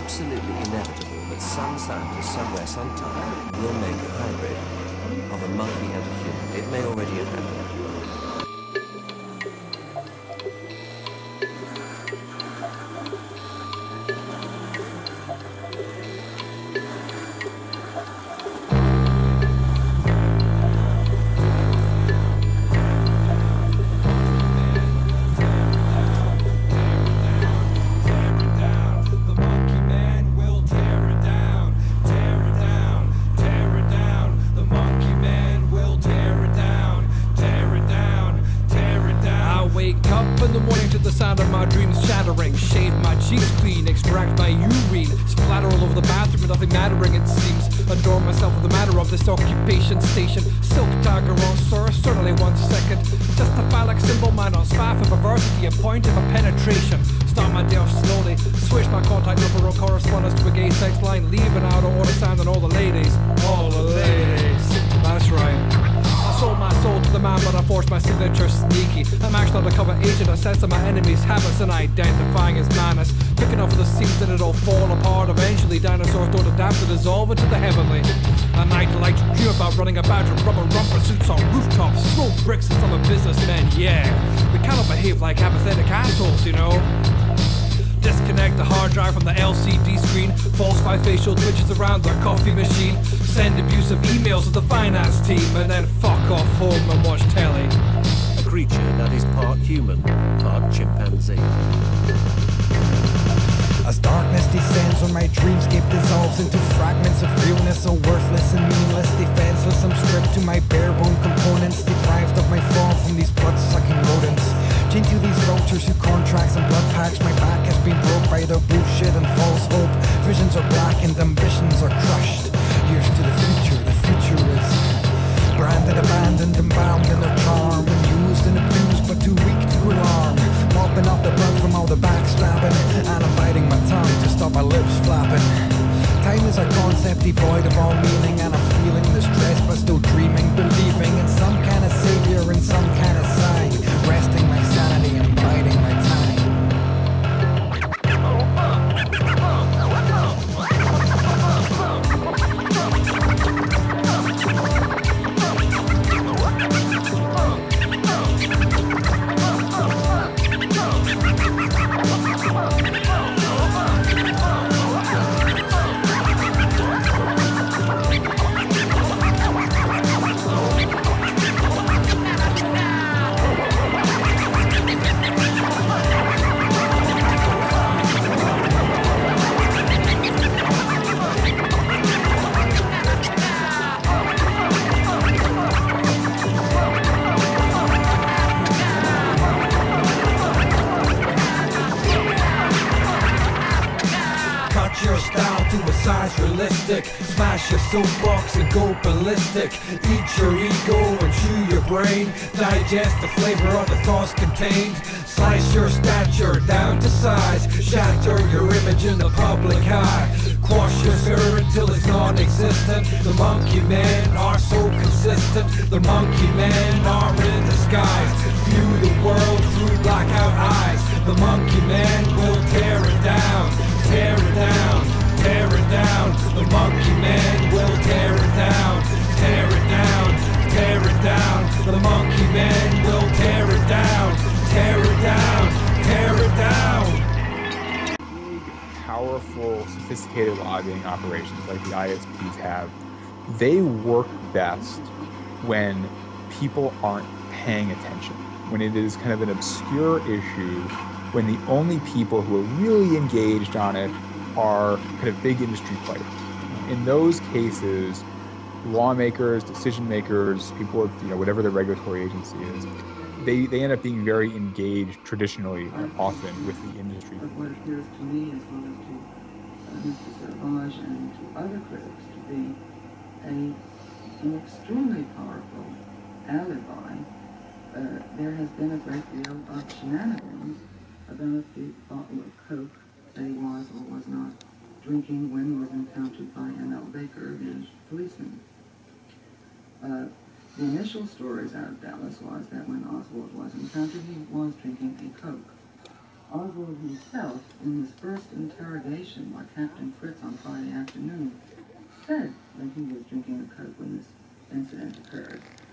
absolutely inevitable that some scientist somewhere sometime will make a hybrid of a monkey and a human. It may already have happened. Occupation station, silk dagger on sir, certainly 1 second. Just a phallic symbol, man on spaff of perversity, a point of a penetration. Start my day off slowly, switch my contact number or correspondence to a gay sex line, leaving out of order sound on all the ladies. All the ladies. That's right. I sold my soul to the man, but I forged my signature sneaky. I'm actually undercover agent, assessing my enemies' habits and identifying his manners. Picking up the seams that it'll fall apart eventually. Dinosaurs don't adapt to dissolve into the heavenly. A night like to dream about running about in rubber rumper suits on rooftops, throw bricks at some businessmen, yeah. We cannot behave like apathetic assholes, you know. Disconnect the hard drive from the LCD screen, falsify facial twitches around their coffee machine, send abusive emails to the finance team, and then fuck off home and watch telly. A creature that is part human, part chimpanzee. As darkness descends on my dreamscape dissolves into fragments of realness, so worthless and meaningless, defenseless, I'm stripped to my bare bone components, deprived of my form from these blood-sucking rodents. Chained to these vultures who contracts and blood packs, my back has been broke by their bullshit and false hope. Visions are blackened, ambitions are crushed. Here's to the future is branded, abandoned, and bound in their charm, and used and abused, but too weak to alarm. Mopping up the blood from all the backstabbing, and I'm biting my tongue to stop my lips flapping. Time is a concept devoid of all meaning, and I'm feeling the stress but still dreaming, believing in some kind of savior and some kind of sign, resting my sanity and biding my time. Smash your soapbox and go ballistic. Eat your ego and chew your brain. Digest the flavor of the thoughts contained. Slice your stature down to size. Shatter your image in the public eye. Quash your spirit till it's non-existent. The MonkeyMen are so consistent. The MonkeyMen are in disguise. View the world through blackout eyes. The MonkeyMen will tear it down. Tear it down. Tear it down, the MonkeyMen will tear it down. Tear it down, tear it down, the MonkeyMen will tear it down. Tear it down, tear it down. Big, powerful, sophisticated lobbying operations like the ISPs have, they work best when people aren't paying attention, when it is kind of an obscure issue, when the only people who are really engaged on it are kind of big industry players. In those cases, lawmakers, decision makers, people with, whatever the regulatory agency is, they end up being very engaged traditionally and often with the industry. But what appears to me, as well as to Mr. Servage and to other critics, to be an extremely powerful alibi. There has been a great deal of shenanigans about the bottle of Coke that he was or was not drinking when he was encountered by M.L. Baker, the policeman. The initial stories out of Dallas was that when Oswald was encountered, he was drinking a Coke. Oswald himself, in his first interrogation by Captain Fritz on Friday afternoon, said that he was drinking a Coke when this incident occurred.